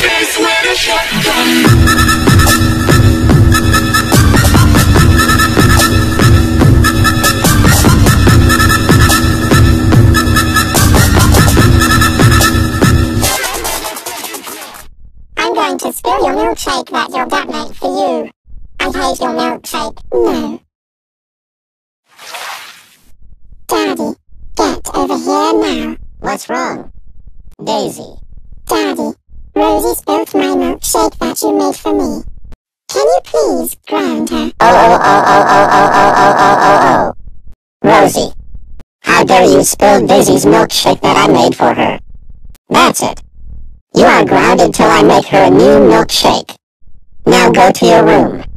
face with a shotgun. I'm going to spill your milkshake that your dad made for you. I hate your milkshake. No. Daddy, get over here now. What's wrong? Daisy. Daddy, Rosie spilt my milkshake that you made for me. Can you please ground her? Oh. Rosie, how dare you spill Daisy's milkshake that I made for her? That's it. You are grounded till I make her a new milkshake. Now go to your room.